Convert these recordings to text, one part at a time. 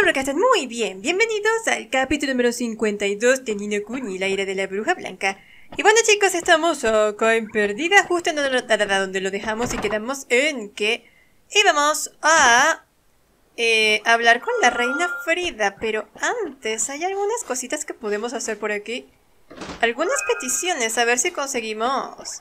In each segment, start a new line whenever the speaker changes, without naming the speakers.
Espero que estén muy bien. Bienvenidos al capítulo número 52 de Ni no Kuni, la ira de la bruja blanca. Y bueno chicos, estamos acá en Perdida, justo en donde lo dejamos y quedamos en que íbamos a hablar con la reina Frida. Pero antes hay algunas cositas que podemos hacer por aquí. Algunas peticiones, a ver si conseguimos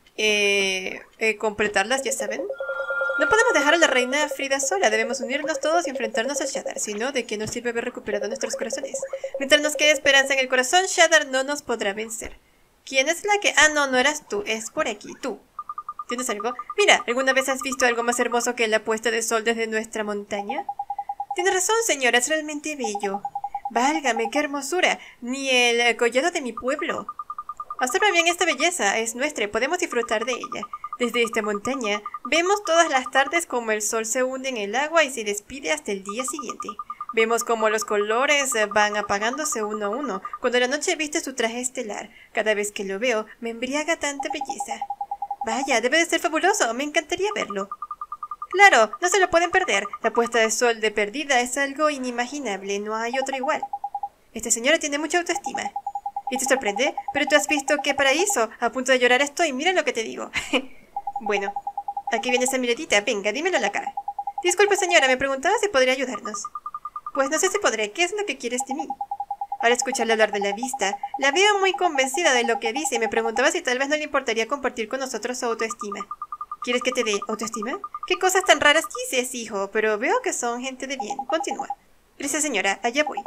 completarlas, ya saben. No podemos dejar a la reina Frida sola, debemos unirnos todos y enfrentarnos a Shadar, si no, ¿de qué nos sirve haber recuperado nuestros corazones? Mientras nos quede esperanza en el corazón, Shadar no nos podrá vencer. ¿Quién es la que...? Ah, no, no eras tú, es por aquí, tú. ¿Tienes algo? Mira, ¿alguna vez has visto algo más hermoso que la puesta de sol desde nuestra montaña? Tienes razón, señora, es realmente bello. Válgame, qué hermosura, ni el collado de mi pueblo. Observa bien esta belleza, es nuestra y podemos disfrutar de ella. Desde esta montaña, vemos todas las tardes como el sol se hunde en el agua y se despide hasta el día siguiente. Vemos como los colores van apagándose uno a uno, cuando la noche viste su traje estelar. Cada vez que lo veo, me embriaga tanta belleza. Vaya, debe de ser fabuloso, me encantaría verlo. Claro, no se lo pueden perder. La puesta de sol de Perdida es algo inimaginable, no hay otro igual. Esta señora tiene mucha autoestima. ¿Y te sorprende? Pero tú has visto qué paraíso. A punto de llorar estoy, mira lo que te digo. Bueno, aquí viene esa miradita. Venga, dímelo a la cara. Disculpe, señora, me preguntaba si podría ayudarnos. Pues no sé si podré. ¿Qué es lo que quieres de mí? Al escucharle hablar de la vista, la veo muy convencida de lo que dice y me preguntaba si tal vez no le importaría compartir con nosotros su autoestima. ¿Quieres que te dé autoestima? ¿Qué cosas tan raras dices, hijo? Pero veo que son gente de bien. Continúa. Gracias, señora. Allá voy.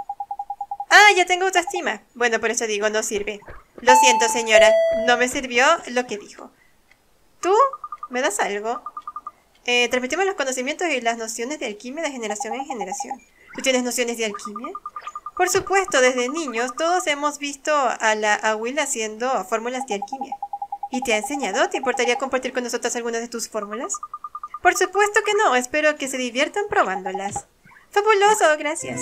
Ah, ya tengo autoestima. Bueno, por eso digo, no sirve. Lo siento, señora. No me sirvió lo que dijo. ¿Tú? ¿Me das algo? Transmitimos los conocimientos y las nociones de alquimia de generación en generación. ¿Tú tienes nociones de alquimia? Por supuesto, desde niños todos hemos visto a la abuela haciendo fórmulas de alquimia. ¿Y te ha enseñado? ¿Te importaría compartir con nosotros algunas de tus fórmulas? Por supuesto que no. Espero que se diviertan probándolas. Fabuloso, gracias.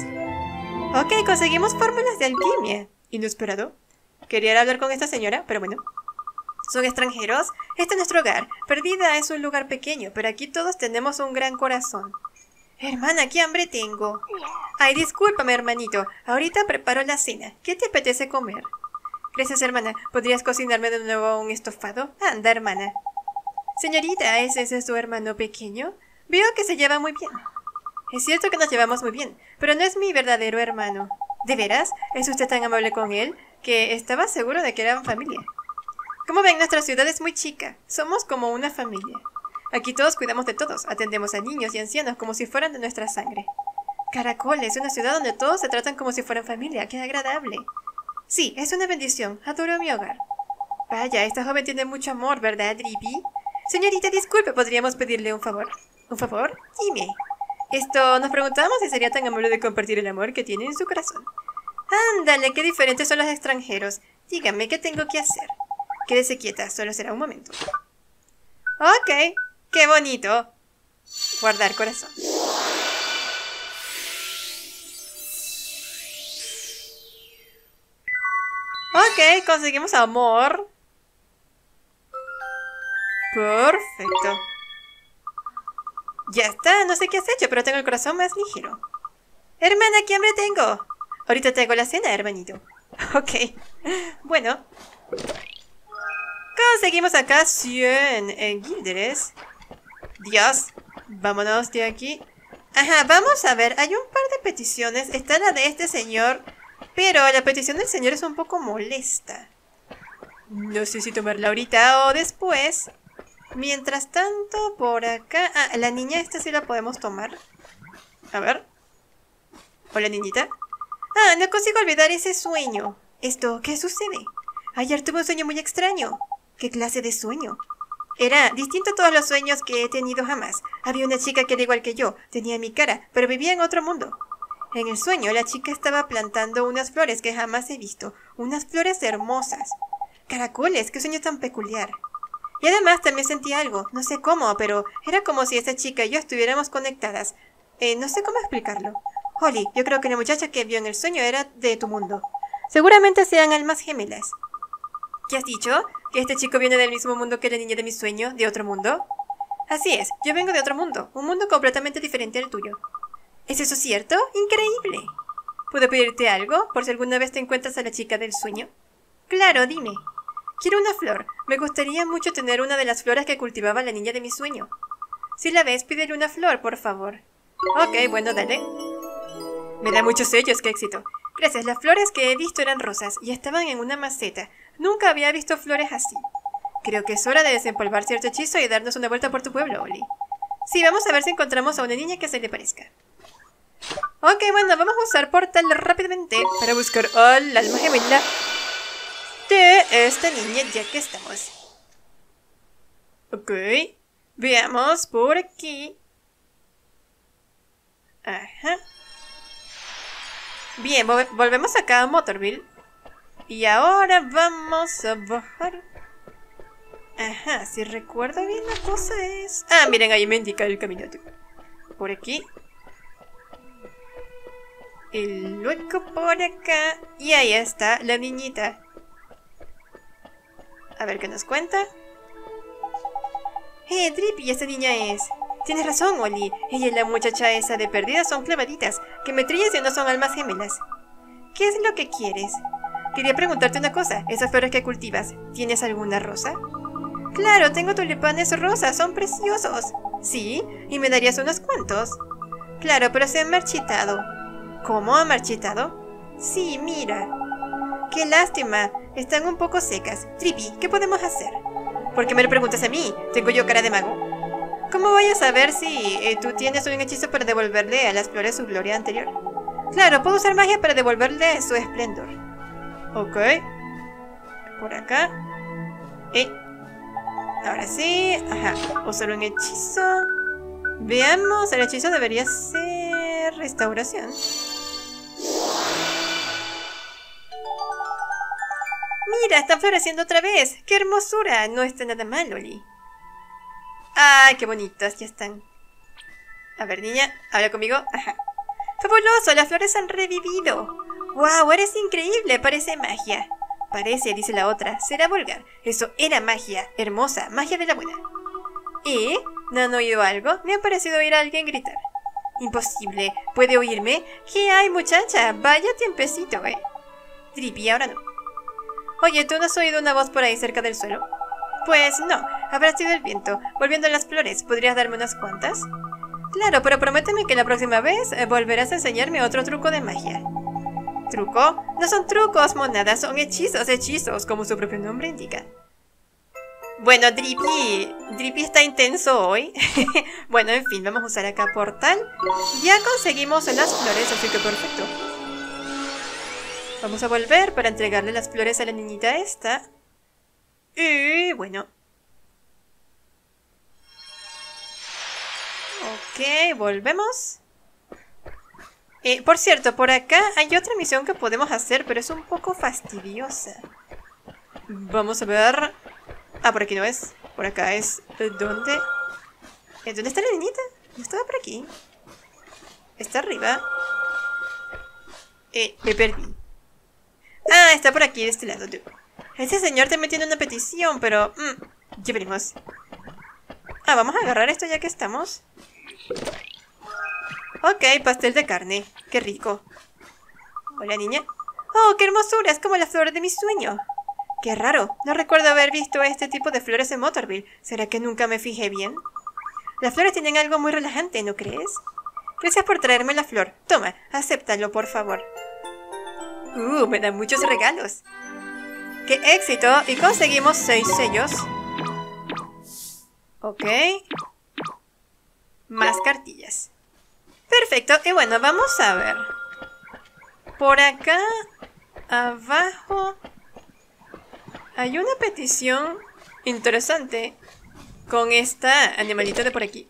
Ok, conseguimos fórmulas de alquimia. Inesperado. Quería hablar con esta señora, pero bueno. ¿Son extranjeros? Este es nuestro hogar. Perdida es un lugar pequeño, pero aquí todos tenemos un gran corazón. Hermana, qué hambre tengo. Ay, discúlpame, hermanito. Ahorita preparo la cena. ¿Qué te apetece comer? Gracias, hermana. ¿Podrías cocinarme de nuevo un estofado? Anda, hermana. Señorita, ¿es ese su hermano pequeño? Veo que se lleva muy bien. Es cierto que nos llevamos muy bien, pero no es mi verdadero hermano. ¿De veras? ¿Es usted tan amable con él? Que estaba seguro de que eran familia. Como ven, nuestra ciudad es muy chica. Somos como una familia. Aquí todos cuidamos de todos. Atendemos a niños y ancianos como si fueran de nuestra sangre. Caracol es una ciudad donde todos se tratan como si fueran familia. ¡Qué agradable! Sí, es una bendición. Adoro mi hogar. Vaya, esta joven tiene mucho amor, ¿verdad, Drippy? Señorita, disculpe, ¿podríamos pedirle un favor? ¿Un favor? Dime. Nos preguntábamos si sería tan amable de compartir el amor que tiene en su corazón. Ándale, qué diferentes son los extranjeros. Dígame, ¿qué tengo que hacer? Quédese quieta, solo será un momento. Ok, qué bonito. Guardar corazón. Ok, conseguimos amor. Perfecto. Ya está, no sé qué has hecho, pero tengo el corazón más ligero. Hermana, ¿qué hambre tengo? Ahorita te hago la cena, hermanito. Ok. Bueno. Conseguimos acá 100 guilderes. Dios. Vámonos de aquí. Ajá, vamos a ver. Hay un par de peticiones. Está la de este señor. Pero la petición del señor es un poco molesta. No sé si tomarla ahorita o después. Mientras tanto, por acá... Ah, la niña esta sí la podemos tomar. A ver. Hola, niñita. Ah, no consigo olvidar ese sueño. ¿Qué sucede? Ayer tuve un sueño muy extraño. ¿Qué clase de sueño? Era distinto a todos los sueños que he tenido jamás. Había una chica que era igual que yo. Tenía mi cara, pero vivía en otro mundo. En el sueño, la chica estaba plantando unas flores que jamás he visto. Unas flores hermosas. Caracoles, qué sueño tan peculiar. Y además también sentí algo, no sé cómo, pero era como si esa chica y yo estuviéramos conectadas. No sé cómo explicarlo. Holly, yo creo que la muchacha que vio en el sueño era de tu mundo. Seguramente sean almas gemelas. ¿Qué has dicho? ¿Que este chico viene del mismo mundo que la niña de mis sueños? ¿De otro mundo? Así es, yo vengo de otro mundo, un mundo completamente diferente al tuyo. ¿Es eso cierto? ¡Increíble! ¿Puedo pedirte algo, por si alguna vez te encuentras a la chica del sueño? Claro, dime. Quiero una flor. Me gustaría mucho tener una de las flores que cultivaba la niña de mi sueño. Si la ves, pídele una flor, por favor. Ok, bueno, dale. Me da muchos sellos, qué éxito. Gracias, las flores que he visto eran rosas y estaban en una maceta. Nunca había visto flores así. Creo que es hora de desempolvar cierto hechizo y darnos una vuelta por tu pueblo, Oli. Sí, vamos a ver si encontramos a una niña que se le parezca. Ok, bueno, vamos a usar portal rápidamente para buscar al alma gemela de esta niña ya que estamos. Ok, veamos por aquí. Ajá. Bien, volvemos acá a Motorville. Y ahora vamos a bajar. Ajá, si recuerdo bien la cosa es... Ah, miren, ahí me indica el camino. Por aquí. Y luego por acá. Y ahí está la niñita. A ver qué nos cuenta. Drippy, esa niña es... Tienes razón, Oli. Ella y la muchacha esa de perdida son clavaditas. Que me trillas y no son almas gemelas. ¿Qué es lo que quieres? Quería preguntarte una cosa. Esas flores que cultivas, ¿tienes alguna rosa? Claro, tengo tulipanes rosas. Son preciosos. ¿Sí? ¿Y me darías unos cuantos? Claro, pero se han marchitado. ¿Cómo ha marchitado? Sí, mira. ¡Qué lástima! Están un poco secas. Drippy, ¿qué podemos hacer? ¿Por qué me lo preguntas a mí? ¿Tengo yo cara de mago? ¿Cómo voy a saber si tú tienes un hechizo para devolverle a las flores su gloria anterior? Claro, puedo usar magia para devolverle su esplendor. Ok. Por acá. Ahora sí. Ajá. Usar un hechizo. Veamos. El hechizo debería ser... restauración. ¡Mira! Están floreciendo otra vez. ¡Qué hermosura! No está nada mal, Oli. ¡Ay, qué bonitas! Ya están. A ver, niña, habla conmigo. Ajá. ¡Fabuloso! Las flores han revivido. ¡Wow! Eres increíble. Parece magia. Parece, dice la otra. Será vulgar. Eso era magia. Hermosa. Magia de la buena. ¿Eh? ¿No han oído algo? Me ha parecido oír a alguien gritar. Imposible. ¿Puede oírme? ¿Qué hay, muchacha? Vaya tiempecito, Drippy, ahora no. Oye, ¿tú no has oído una voz por ahí cerca del suelo? Pues no, habrá sido el viento. Volviendo a las flores, ¿podrías darme unas cuantas? Claro, pero prométeme que la próxima vez volverás a enseñarme otro truco de magia. ¿Truco? No son trucos, monada, son hechizos, hechizos, como su propio nombre indica. Bueno, Drippy está intenso hoy. Bueno, en fin, vamos a usar acá portal. Ya conseguimos las flores, así que perfecto. Vamos a volver para entregarle las flores a la niñita esta. Y bueno. Ok, volvemos. Por cierto, por acá hay otra misión que podemos hacer, pero es un poco fastidiosa. Vamos a ver... Ah, por aquí no es. Por acá es... ¿Dónde? ¿Dónde está la niñita? No estaba por aquí. Está arriba. Me perdí. Ah, está por aquí, de este lado. Ese señor también tiene una petición, pero... ya veremos. Ah, vamos a agarrar esto ya que estamos. Ok, pastel de carne. Qué rico. Hola, niña. Oh, qué hermosura. Es como la flor de mi sueño. Qué raro. No recuerdo haber visto este tipo de flores en Motorville. ¿Será que nunca me fijé bien? Las flores tienen algo muy relajante, ¿no crees? Gracias por traerme la flor. Toma, acéptalo, por favor. Me dan muchos regalos. ¡Qué éxito! Y conseguimos 6 sellos. Ok. Más cartillas. Perfecto. Y bueno, vamos a ver. Por acá, abajo, hay una petición interesante con esta animalito de por aquí.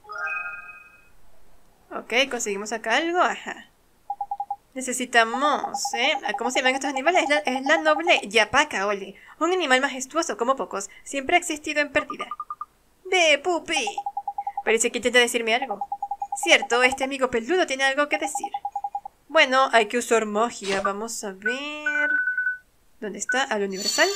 Ok, conseguimos acá algo. Ajá. Necesitamos, ¿cómo se llaman estos animales? Es la noble Yapaka, Oli. Un animal majestuoso como pocos. Siempre ha existido en pérdida. ¡Ve, pupi! Parece que intenta decirme algo. Cierto, este amigo peludo tiene algo que decir. Bueno, hay que usar magia. Vamos a ver... ¿Dónde está? ¿Al universal?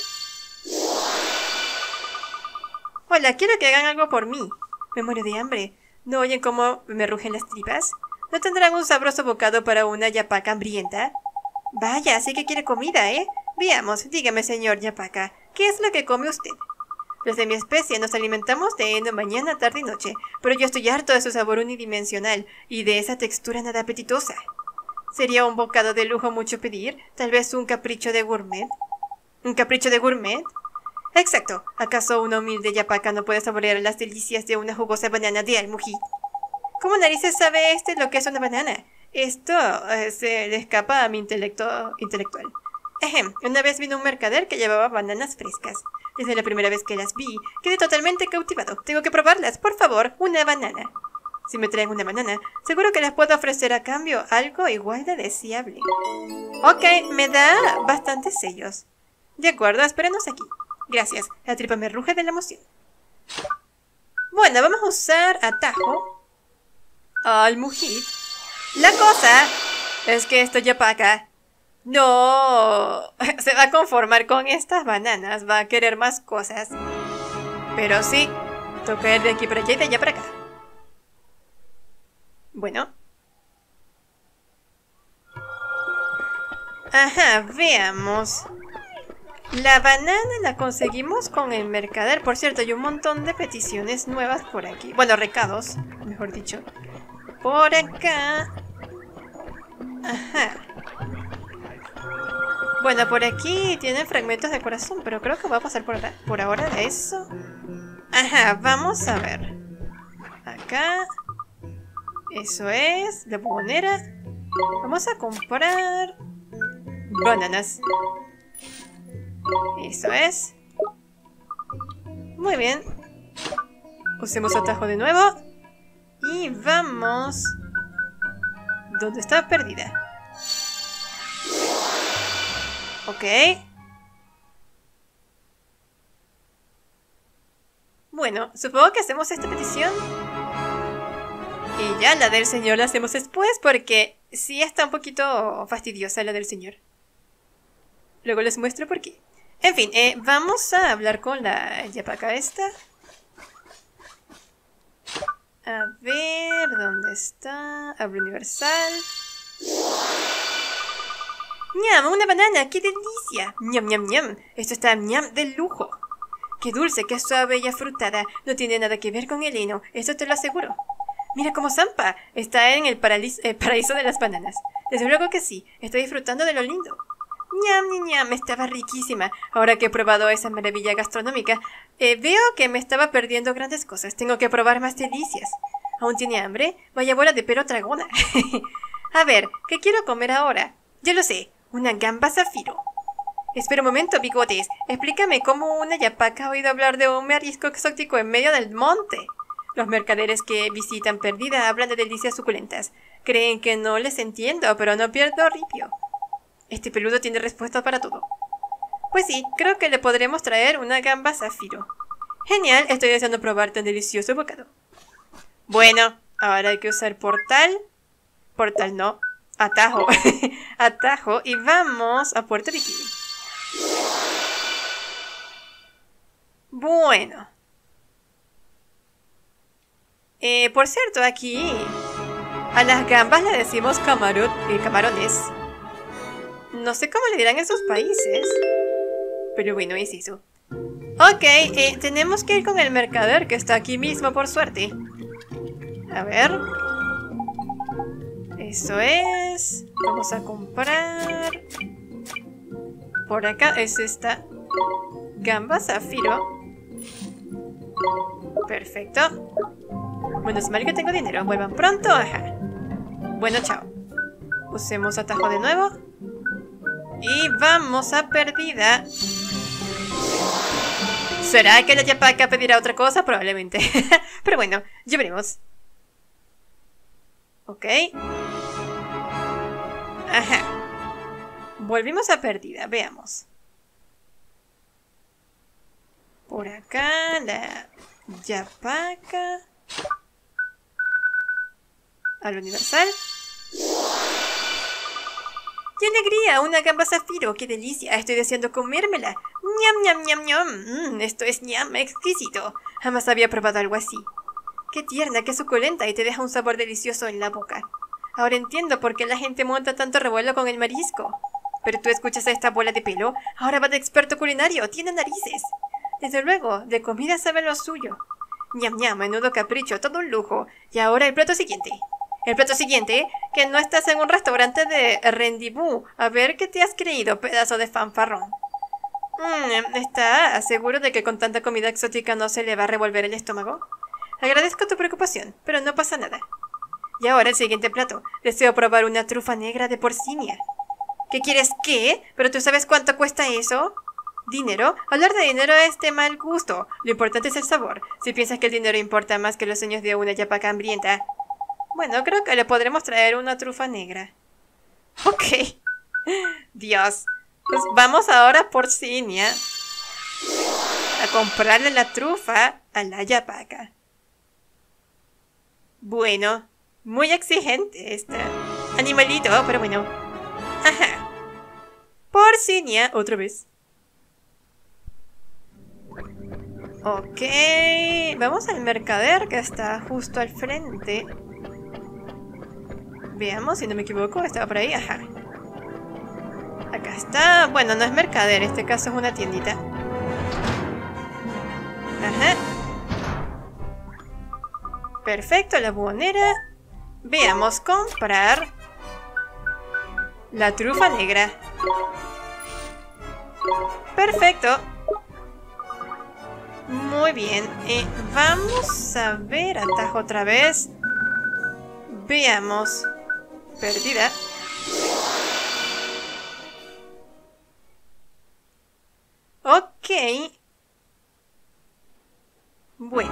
Hola, quiero que hagan algo por mí. Me muero de hambre. ¿No oyen cómo me rugen las tripas? ¿No tendrán un sabroso bocado para una yapaca hambrienta? Vaya, así que quiere comida, ¿eh? Veamos, dígame, señor yapaca, ¿qué es lo que come usted? Los de mi especie nos alimentamos de heno mañana, tarde y noche, pero yo estoy harto de su sabor unidimensional y de esa textura nada apetitosa. ¿Sería un bocado de lujo mucho pedir? ¿Tal vez un capricho de gourmet? ¿Un capricho de gourmet? Exacto. ¿Acaso una humilde yapaca no puede saborear las delicias de una jugosa banana de Almují? ¿Cómo narices sabe lo que es una banana? Esto se le escapa a mi intelectual. Una vez vino un mercader que llevaba bananas frescas. Desde la primera vez que las vi, quedé totalmente cautivado. Tengo que probarlas. Por favor, una banana. Si me traen una banana, seguro que les puedo ofrecer a cambio algo igual de deseable. Ok, me da bastantes sellos. De acuerdo, espérenos aquí. Gracias, la tripa me ruge de la emoción. Bueno, vamos a usar atajo. Almují. La cosa es que esto yapaca no se va a conformar con estas bananas, va a querer más cosas. Pero sí, toca ir de aquí para allá y de allá para acá. Bueno. Ajá, veamos. La banana la conseguimos con el mercader. Por cierto, hay un montón de peticiones nuevas por aquí. Bueno, recados, mejor dicho. Por acá. Ajá. Bueno, por aquí tienen fragmentos de corazón, pero creo que voy a pasar por ahora de eso. Ajá, vamos a ver. Acá. Eso es. La buhonera. Vamos a comprar bananas. Eso es. Muy bien. Usemos atajo de nuevo. Y vamos. ¿Dónde está perdida? Ok. Bueno, supongo que hacemos esta petición. Y ya la del señor la hacemos después porque sí está un poquito fastidiosa la del señor. Luego les muestro por qué. En fin, vamos a hablar con la yapaca esta. A ver, ¿dónde está? Habla universal. ¡Ñam! ¡Una banana! ¡Qué delicia! ¡Ñam, ñam, ñam! Esto está ñam de lujo. ¡Qué dulce, qué suave y afrutada! No tiene nada que ver con el heno, eso te lo aseguro. Mira cómo zampa. Está en el paraíso de las bananas. Desde luego que sí, estoy disfrutando de lo lindo. ¡Ñam, ñam! Estaba riquísima. Ahora que he probado esa maravilla gastronómica, veo que me estaba perdiendo grandes cosas. Tengo que probar más delicias. ¿Aún tiene hambre? Vaya bola de pero tragona. A ver, ¿qué quiero comer ahora? Yo lo sé, una gamba zafiro. Espera un momento, bigotes. Explícame cómo una yapaca ha oído hablar de un marisco exótico en medio del monte. Los mercaderes que visitan Perdida hablan de delicias suculentas. Creen que no les entiendo, pero no pierdo ripio. Este peludo tiene respuesta para todo. Pues sí, creo que le podremos traer una gamba zafiro. Genial, estoy deseando probar tan delicioso bocado. Bueno, ahora hay que usar portal. Portal no, atajo. Atajo y vamos a Puerto Bikini. Bueno. Por cierto, aquí a las gambas le decimos camarones. No sé cómo le dirán en esos países. Pero bueno, es eso. Ok, tenemos que ir con el mercader que está aquí mismo, por suerte. A ver. Eso es. Vamos a comprar. Por acá es esta gamba zafiro. Perfecto. Bueno, es mal que tengo dinero. Vuelvan pronto. Ajá. Bueno, chao. Usemos atajo de nuevo. Y vamos a Perdida. ¿Será que la yapaca pedirá otra cosa? Probablemente. Pero bueno, ya veremos. Ok. Ajá. Volvimos a Perdida. Veamos. Por acá la yapaca. Al universal. ¡Qué alegría! ¡Una gamba zafiro! ¡Qué delicia! Estoy deseando comérmela. ¡Ñam, ñam, ñam, ñam! Esto es ñam exquisito. Jamás había probado algo así. ¡Qué tierna, qué suculenta! Y te deja un sabor delicioso en la boca. Ahora entiendo por qué la gente monta tanto revuelo con el marisco. Pero tú escuchas a esta bola de pelo. Ahora va de experto culinario. Tiene narices. Desde luego, de comida sabe lo suyo. Ñam ñam, menudo capricho, todo un lujo. Y ahora el plato siguiente. El plato siguiente, que no estás en un restaurante de rendezvous. A ver qué te has creído, pedazo de fanfarrón. ¿Estás seguro de que con tanta comida exótica no se le va a revolver el estómago? Agradezco tu preocupación, pero no pasa nada. Y ahora el siguiente plato. Deseo probar una trufa negra de porcinia. ¿Qué quieres qué? ¿Pero tú sabes cuánto cuesta eso? ¿Dinero? Hablar de dinero es de mal gusto. Lo importante es el sabor. Si piensas que el dinero importa más que los sueños de una yapaca hambrienta. Bueno, creo que le podremos traer una trufa negra. Ok. Dios. Pues vamos ahora a Porcinia a comprarle la trufa a la yapaca. Bueno, muy exigente esta animalito, pero bueno. Ajá. Porcinia, otra vez. Ok, vamos al mercader que está justo al frente. Veamos, si no me equivoco, estaba por ahí, ajá. Acá está, bueno, no es mercader, en este caso es una tiendita. Ajá. Perfecto, la buhonera. Veamos, comprar la trufa negra. Perfecto. Muy bien, vamos a ver atajo otra vez. Veamos. Perdida. Ok. Bueno.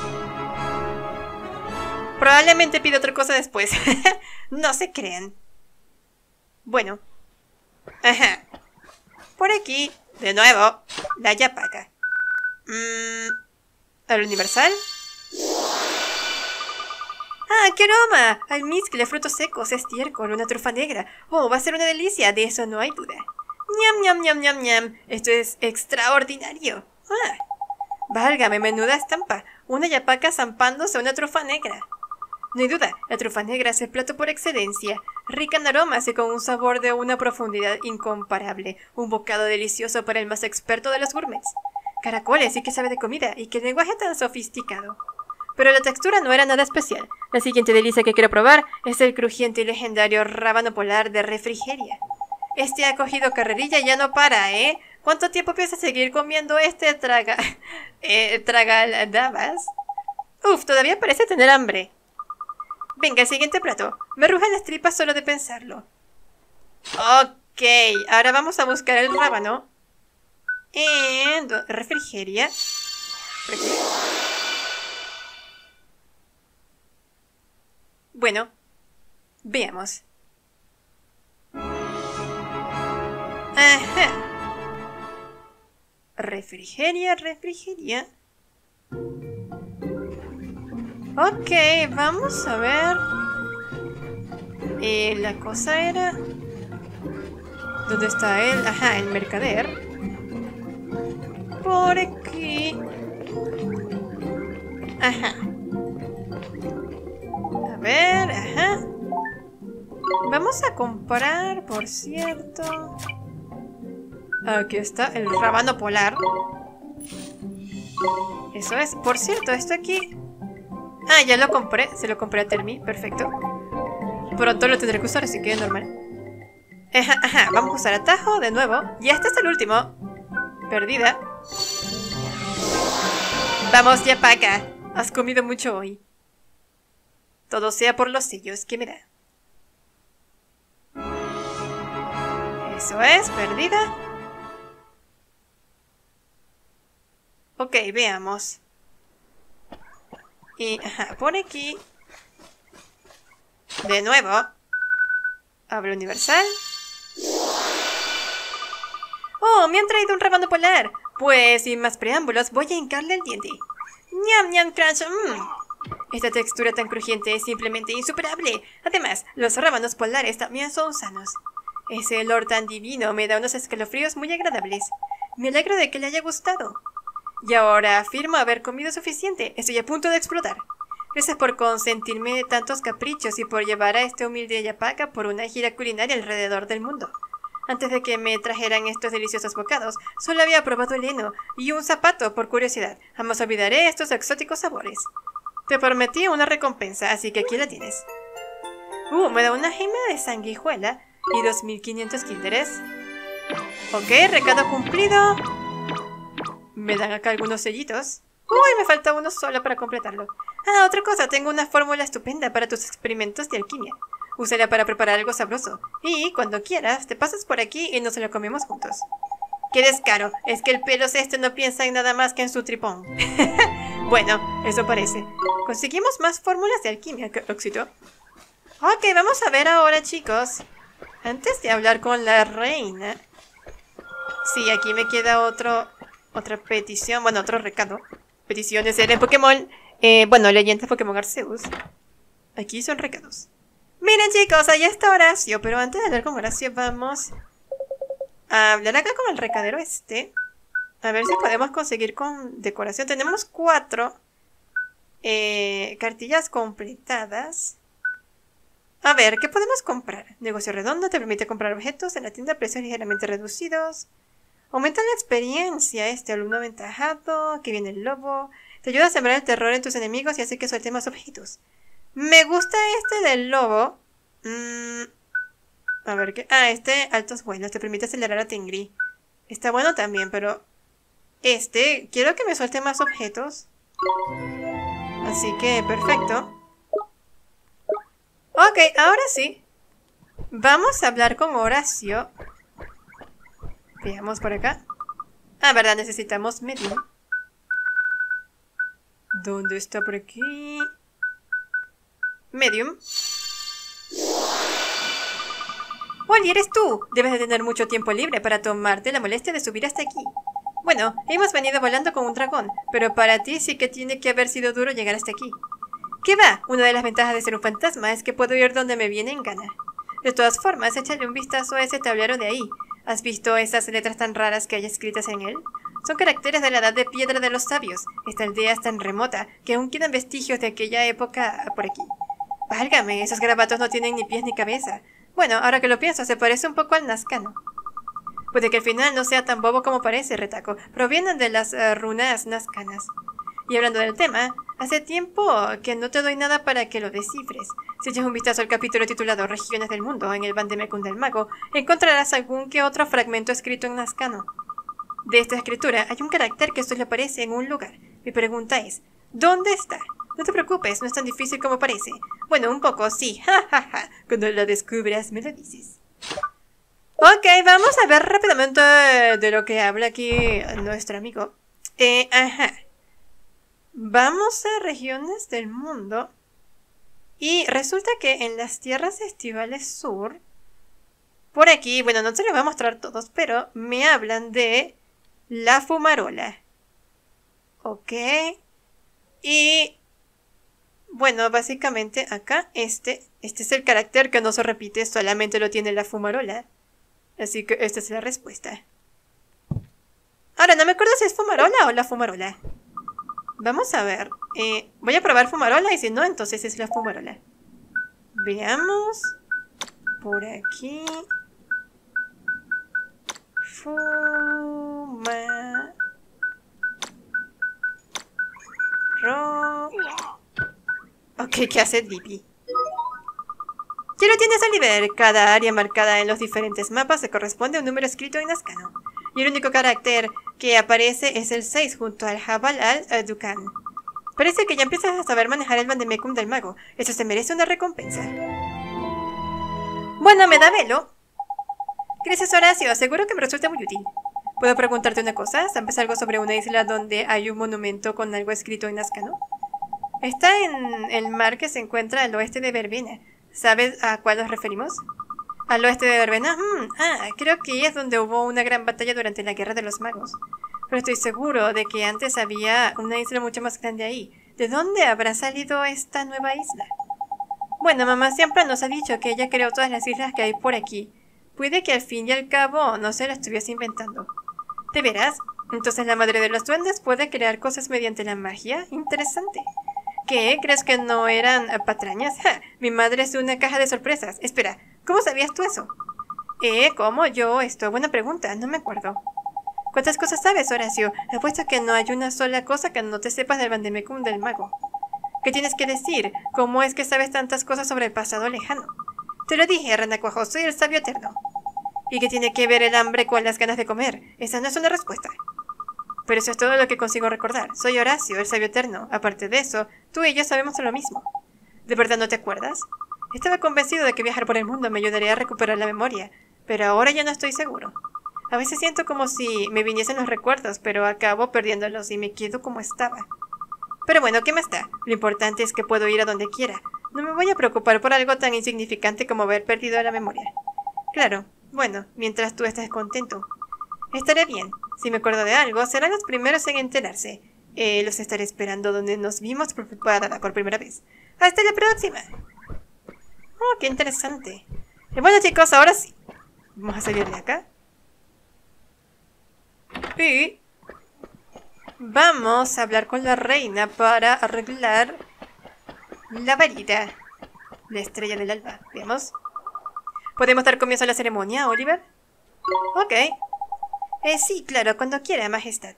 Probablemente pido otra cosa después. No se crean. Bueno. Ajá. Por aquí, de nuevo, la yapaca. ¿Al universal? ¡Ah, qué aroma! Almizcle, frutos secos, estiércol, una trufa negra. Oh, va a ser una delicia, de eso no hay duda. ¡Ñam, ñam, ñam, ñam, ñam! Esto es extraordinario. ¡Ah! Válgame, menuda estampa. Una yapaca zampándose una trufa negra. No hay duda, la trufa negra es el plato por excelencia. Rica en aromas y con un sabor de una profundidad incomparable. Un bocado delicioso para el más experto de los gourmets. Caracoles, y que sabe de comida, y qué lenguaje tan sofisticado. Pero la textura no era nada especial. La siguiente delicia que quiero probar es el crujiente y legendario rábano polar de Refrigeria. Este ha cogido carrerilla y ya no para, ¿eh? ¿Cuánto tiempo piensas seguir comiendo este tragaldamas? Uf, todavía parece tener hambre. Venga, el siguiente plato. Me rugen las tripas solo de pensarlo. Ok, ahora vamos a buscar el rábano. Refrigeria. Bueno, veamos. Ajá. Refrigeria. Ok, vamos a ver. La cosa era... ¿Dónde está él? Ajá, el mercader. Por aquí. Ajá. A ver, ajá. Vamos a comprar, por cierto. Aquí está el rábano polar. Eso es. Por cierto, esto aquí... Ah, ya lo compré. Se lo compré a Termi. Perfecto. Pronto lo tendré que usar, así que normal. Ajá. Vamos a usar atajo de nuevo. Y este es el último. Perdida. Vamos, yapaca. Has comido mucho hoy. Todo sea por los sellos que me da. Eso es, perdida. Ok, veamos. Y, ajá, por aquí. De nuevo. Abre universal. ¡Oh, me han traído un rábano polar! Pues, sin más preámbulos, voy a hincarle el diente. ¡Ñam, ñam, crunch! Esta textura tan crujiente es simplemente insuperable. Además, los rábanos polares también son sanos. Ese olor tan divino me da unos escalofríos muy agradables. Me alegro de que le haya gustado. Y ahora afirmo haber comido suficiente. Estoy a punto de explotar. Gracias por consentirme de tantos caprichos y por llevar a este humilde Yapaka por una gira culinaria alrededor del mundo. Antes de que me trajeran estos deliciosos bocados, solo había probado el heno y un zapato por curiosidad. Jamás olvidaré estos exóticos sabores. Te prometí una recompensa, así que aquí la tienes. Me da una gema de sanguijuela y 2500 kinderes. Ok, recado cumplido. Me dan acá algunos sellitos. Me falta uno solo para completarlo. Otra cosa, tengo una fórmula estupenda para tus experimentos de alquimia. Úsala para preparar algo sabroso. Y cuando quieras, te pasas por aquí y nos lo comemos juntos. ¡Qué descaro! Es que el pelos no piensa en nada más que en su tripón. Bueno, eso parece. Conseguimos más fórmulas de alquimia. ¡Qué éxito! Ok, vamos a ver ahora, chicos. Antes de hablar con la reina. Sí, aquí me queda otra petición. Bueno, otro recado. Peticiones en Pokémon. Leyendas Pokémon Arceus. Aquí son recados. Miren, chicos, ahí está Horacio. Pero antes de hablar con Horacio, vamos a hablar acá con el recadero A ver si podemos conseguir con decoración. Tenemos 4 cartillas completadas. A ver, ¿qué podemos comprar? Negocio redondo te permite comprar objetos en la tienda a precios ligeramente reducidos. Aumenta la experiencia. Alumno aventajado. Que viene el lobo. Te ayuda a sembrar el terror en tus enemigos y hace que suelten más objetos. Me gusta del lobo. A ver qué. Altos vuelos. Te permite acelerar a Tingri. Está bueno también, pero quiero que me suelte más objetos. Así que, perfecto. Ok, ahora sí. Vamos a hablar con Horacio. Veamos por acá. Verdad, necesitamos medium. ¿Dónde está por aquí? Medium. Oli, eres tú. Debes de tener mucho tiempo libre para tomarte la molestia de subir hasta aquí. Bueno, hemos venido volando con un dragón, pero para ti sí que tiene que haber sido duro llegar hasta aquí. ¿Qué va? Una de las ventajas de ser un fantasma es que puedo ir donde me viene en gana. De todas formas, échale un vistazo a ese tablero de ahí. ¿Has visto esas letras tan raras que hay escritas en él? Son caracteres de la edad de piedra de los sabios. Esta aldea es tan remota que aún quedan vestigios de aquella época por aquí. Válgame, esos garabatos no tienen ni pies ni cabeza. Bueno, ahora que lo pienso, se parece un poco al nazcano. Puede que al final no sea tan bobo como parece, Retaco. Provienen de las runas nazcanas. Y hablando del tema, hace tiempo que no te doy nada para que lo descifres. Si echas un vistazo al capítulo titulado Regiones del Mundo en el Vandemecum del Mago, encontrarás algún que otro fragmento escrito en nazcano. De esta escritura hay un carácter que solo aparece en un lugar. Mi pregunta es, ¿dónde está? No te preocupes, no es tan difícil como parece. Bueno, un poco, sí. Cuando lo descubras, me lo dices. Ok, vamos a ver rápidamente de lo que habla aquí nuestro amigo. Vamos a regiones del mundo. Y resulta que en las tierras estivales sur, por aquí, bueno, no te lo voy a mostrar todos, pero me hablan de la fumarola. Ok. Y bueno, básicamente acá este es el carácter que no se repite, solamente lo tiene la fumarola. Así que esta es la respuesta. Ahora, no me acuerdo si es fumarola o la fumarola. Vamos a ver. Voy a probar fumarola y si no, entonces es la fumarola. Veamos. Por aquí. Ok, ¿qué hace Dippy? Ya lo tienes, Oliver. Cada área marcada en los diferentes mapas se corresponde a un número escrito en nazcano. Y el único carácter que aparece es el 6 junto al Jabal al-Dukan. Parece que ya empiezas a saber manejar el Vandemecum del mago. Eso se merece una recompensa. Bueno, me da velo. Gracias, Horacio. Seguro que me resulta muy útil. ¿Puedo preguntarte una cosa? ¿Sabes algo sobre una isla donde hay un monumento con algo escrito en nazcano? Está en el mar que se encuentra al oeste de Verbena. ¿Sabes a cuál nos referimos? ¿Al oeste de Verbena? Creo que es donde hubo una gran batalla durante la Guerra de los Magos. Pero estoy seguro de que antes había una isla mucho más grande ahí. ¿De dónde habrá salido esta nueva isla? Bueno, mamá siempre nos ha dicho que ella creó todas las islas que hay por aquí. Puede que al fin y al cabo no se la estuviese inventando. ¿De veras? Entonces la madre de los duendes puede crear cosas mediante la magia. Interesante. ¿Qué? ¿Crees que no eran patrañas? ¡Ja! Mi madre es una caja de sorpresas. Espera, ¿cómo sabías tú eso? ¿Cómo? Yo, buena pregunta, no me acuerdo. ¿Cuántas cosas sabes, Horacio? Apuesto que no hay una sola cosa que no te sepas del Vandemecum del mago. ¿Qué tienes que decir? ¿Cómo es que sabes tantas cosas sobre el pasado lejano? Te lo dije, renacuajo, soy el sabio eterno. ¿Y qué tiene que ver el hambre con las ganas de comer? Esa no es una respuesta. Pero eso es todo lo que consigo recordar. Soy Horacio, el sabio eterno. Aparte de eso, tú y yo sabemos lo mismo. ¿De verdad no te acuerdas? Estaba convencido de que viajar por el mundo me ayudaría a recuperar la memoria, pero ahora ya no estoy seguro. A veces siento como si me viniesen los recuerdos, pero acabo perdiéndolos y me quedo como estaba. Pero bueno, ¿qué más da? Lo importante es que puedo ir a donde quiera. No me voy a preocupar por algo tan insignificante como haber perdido la memoria. Claro, bueno, mientras tú estés contento. Estaré bien. Si me acuerdo de algo, serán los primeros en enterarse. Los estaré esperando donde nos vimos por primera vez. ¡Hasta la próxima! Oh, qué interesante. Bueno, chicos, ahora sí. Vamos a salir de acá. Y vamos a hablar con la reina para arreglar la varita. La estrella del alba. Veamos. ¿Podemos dar comienzo a la ceremonia, Oliver? Ok. Sí, claro, cuando quiera, majestad.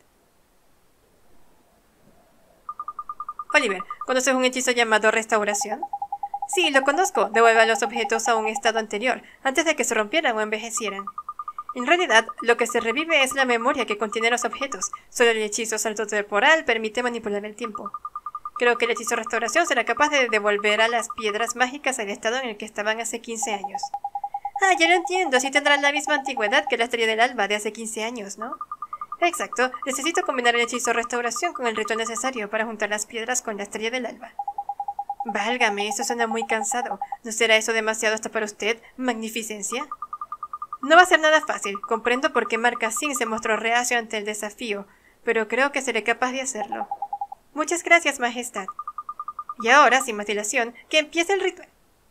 Oliver, ¿conoces un hechizo llamado restauración? Sí, lo conozco. Devuelve los objetos a un estado anterior, antes de que se rompieran o envejecieran. En realidad, lo que se revive es la memoria que contiene los objetos. Solo el hechizo salto temporal permite manipular el tiempo. Creo que el hechizo restauración será capaz de devolver a las piedras mágicas al estado en el que estaban hace 15 años. Ah, ya lo entiendo. Así tendrán la misma antigüedad que la estrella del alba de hace 15 años, ¿no? Exacto. Necesito combinar el hechizo restauración con el ritual necesario para juntar las piedras con la estrella del alba. Válgame, eso suena muy cansado. ¿No será eso demasiado hasta para usted, magnificencia? No va a ser nada fácil. Comprendo por qué Marcassín se mostró reacio ante el desafío, pero creo que seré capaz de hacerlo. Muchas gracias, majestad. Y ahora, sin más dilación, que empiece el ritual.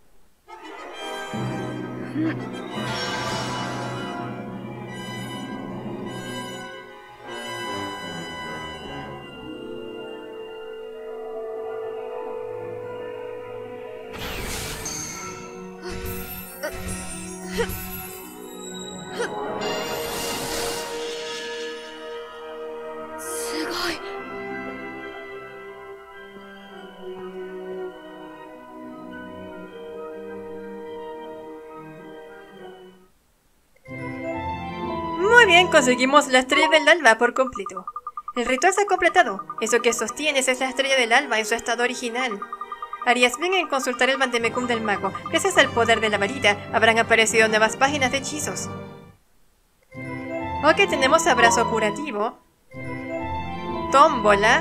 Muy bien, conseguimos la estrella del alba por completo. El ritual se ha completado. Eso que sostienes es la estrella del alba en su estado original. Harías bien en consultar el Vandemecum del mago. Gracias al poder de la varita, habrán aparecido nuevas páginas de hechizos. Ok, tenemos abrazo curativo. Tómbola.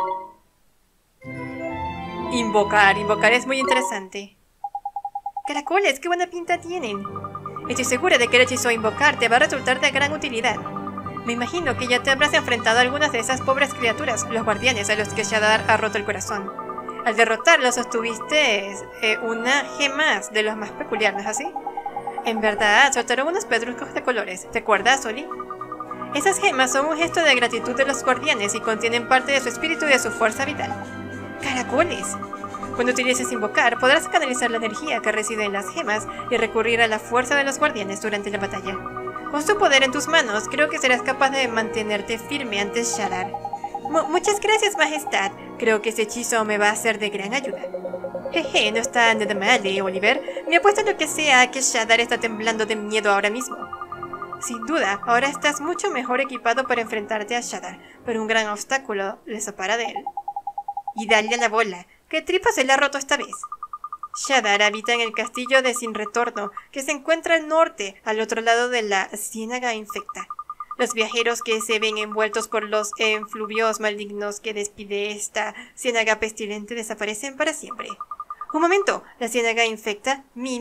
Invocar. Invocar es muy interesante. Caracoles, qué buena pinta tienen. Estoy segura de que el hechizo invocar te va a resultar de gran utilidad. Me imagino que ya te habrás enfrentado a algunas de esas pobres criaturas, los guardianes a los que Shadar ha roto el corazón. Al derrotarlos obtuviste una gema de los más peculiares, ¿no es así? En verdad, soltaron unos pedruscos de colores. ¿Te acuerdas, Oli? Esas gemas son un gesto de gratitud de los guardianes y contienen parte de su espíritu y de su fuerza vital. ¡Caracoles! Cuando utilices invocar, podrás canalizar la energía que reside en las gemas y recurrir a la fuerza de los guardianes durante la batalla. Con su poder en tus manos, creo que serás capaz de mantenerte firme ante Shadar. Muchas gracias, majestad. Creo que ese hechizo me va a ser de gran ayuda. Jeje, no está nada mal, Oliver. Me apuesto a lo que sea que Shadar está temblando de miedo ahora mismo. Sin duda, ahora estás mucho mejor equipado para enfrentarte a Shadar, pero un gran obstáculo le separa de él. Y dale a la bola. ¿Qué tripa se le ha roto esta vez? Shadar habita en el castillo de Sin Retorno, que se encuentra al norte, al otro lado de la ciénaga infecta. Los viajeros que se ven envueltos por los efluvios malignos que despide esta ciénaga pestilente desaparecen para siempre. Un momento, la ciénaga infecta.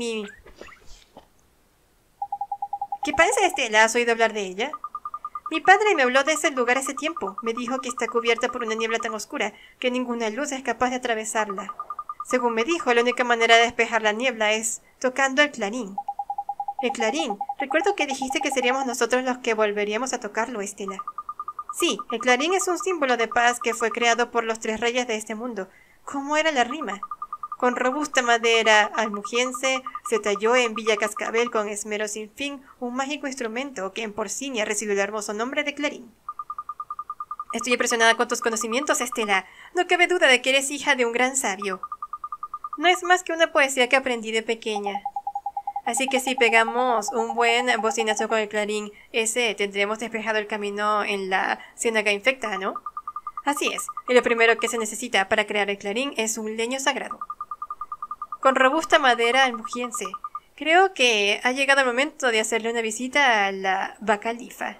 ¿Qué pasa, Estela? ¿Has oído hablar de ella? Mi padre me habló de ese lugar hace tiempo. Me dijo que está cubierta por una niebla tan oscura que ninguna luz es capaz de atravesarla. Según me dijo, la única manera de despejar la niebla es tocando el clarín. El clarín. Recuerdo que dijiste que seríamos nosotros los que volveríamos a tocarlo, Estela. Sí, el clarín es un símbolo de paz que fue creado por los 3 reyes de este mundo. ¿Cómo era la rima? Con robusta madera almugiense se talló en Villa Cascabel con esmero sin fin un mágico instrumento que en Porcinia recibió el hermoso nombre de clarín. Estoy impresionada con tus conocimientos, Estela. No cabe duda de que eres hija de un gran sabio. No es más que una poesía que aprendí de pequeña. Así que si pegamos un buen bocinazo con el clarín, tendremos despejado el camino en la ciénaga infecta, ¿no? Así es, y lo primero que se necesita para crear el clarín es un leño sagrado. Con robusta madera almugiense. Creo que ha llegado el momento de hacerle una visita a la Bacalifa.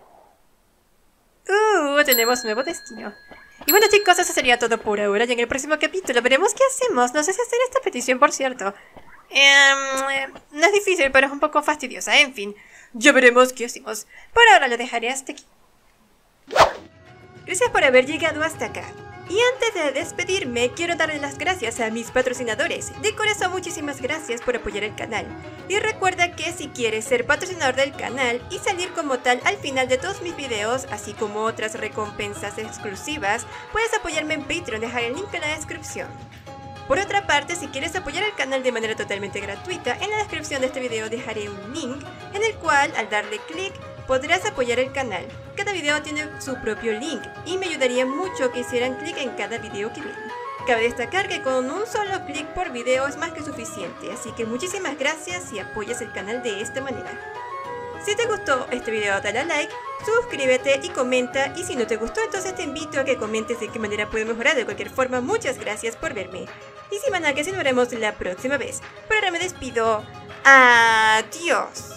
Tenemos nuevo destino. Y bueno chicos, eso sería todo por ahora. Y en el próximo capítulo veremos qué hacemos. No sé si hacer esta petición, por cierto. No es difícil, pero es un poco fastidiosa. En fin, ya veremos qué hacemos. Por ahora lo dejaré hasta aquí. Gracias por haber llegado hasta acá. Y antes de despedirme, quiero darle las gracias a mis patrocinadores. De corazón, muchísimas gracias por apoyar el canal. Y recuerda que si quieres ser patrocinador del canal y salir como tal al final de todos mis videos, así como otras recompensas exclusivas, puedes apoyarme en Patreon, dejar el link en la descripción. Por otra parte, si quieres apoyar el canal de manera totalmente gratuita, en la descripción de este video dejaré un link en el cual, al darle clic, podrás apoyar el canal. Cada video tiene su propio link y me ayudaría mucho que hicieran clic en cada video que ven. Cabe destacar que con un solo clic por video es más que suficiente, así que muchísimas gracias si apoyas el canal de esta manera. Si te gustó este video dale a like, suscríbete y comenta, y si no te gustó entonces te invito a que comentes de qué manera puedo mejorar. De cualquier forma, muchas gracias por verme. Y sin más nada que nos veremos la próxima vez. Por ahora me despido. Adiós.